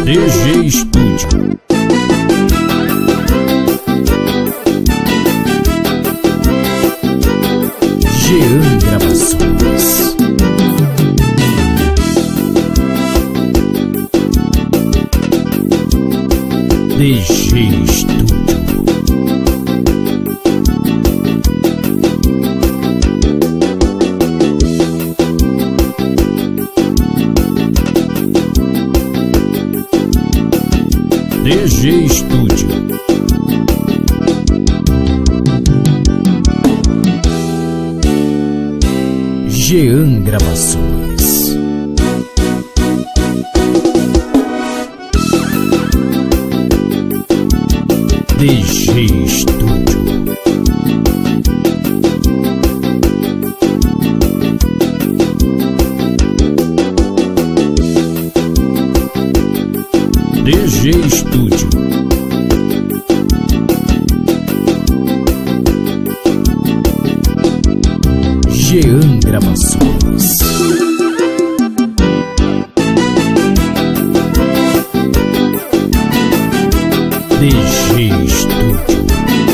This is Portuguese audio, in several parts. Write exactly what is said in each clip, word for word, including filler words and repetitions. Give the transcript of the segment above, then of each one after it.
D G Studio. Jean Gravações. D G Studio. D G Studio. Jean Gravações. D G Studio. D G Studio. Jean Gravações. D G Studio.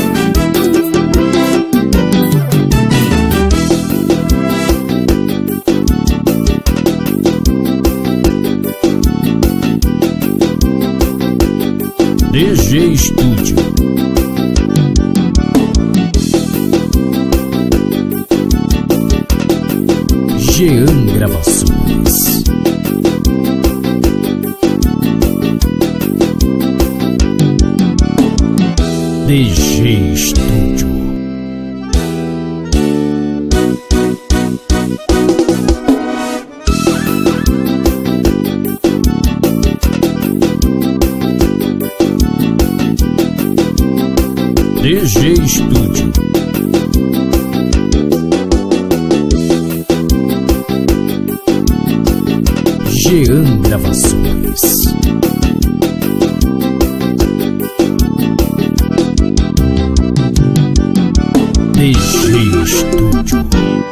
D G Studio. Jean Gravações. D G Studio. D G Studio. Jean Gravações. D G Studio.